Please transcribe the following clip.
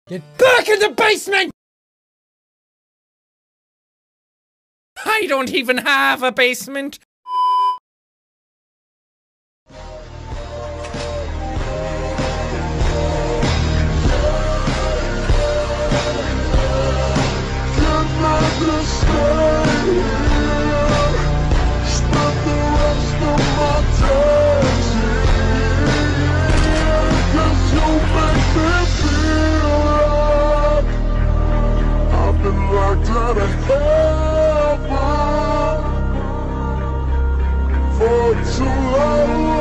Get back in the basement! I don't even have a basement! For too long.